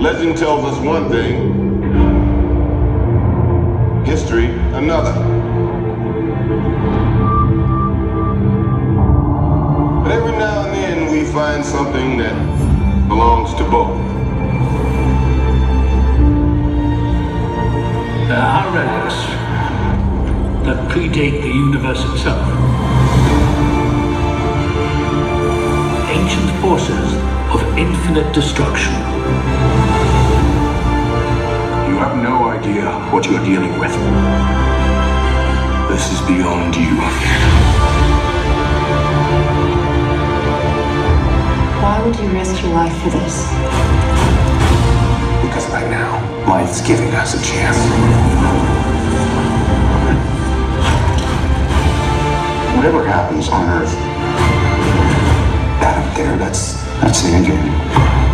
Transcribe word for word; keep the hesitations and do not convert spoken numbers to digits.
Legend tells us one thing, history another. But every now and then we find something that belongs to both. There are relics that predate the universe itself. Ancient forces of infinite destruction. You have no idea what you're dealing with. This is beyond you. Why would you risk your life for this? Because right now, life's giving us a chance. Whatever happens on Earth, that up there, that's, that's the end game.